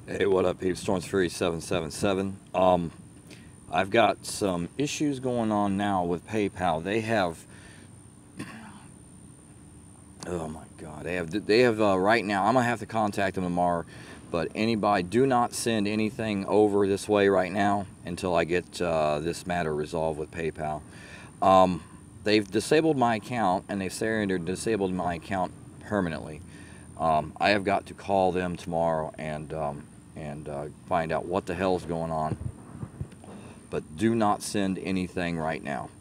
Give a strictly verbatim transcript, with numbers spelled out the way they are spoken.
Hey, what up, peeps? Storms Fury seven seven seven. Um, I've got some issues going on now with PayPal. They have, oh my God, they have, they have uh, right now. I'm gonna have to contact them tomorrow. But anybody, do not send anything over this way right now until I get uh, this matter resolved with PayPal. Um, they've disabled my account, and they've said they're disabled my account permanently. Um, I have got to call them tomorrow and um, and uh, find out what the hell's going on. But do not send anything right now.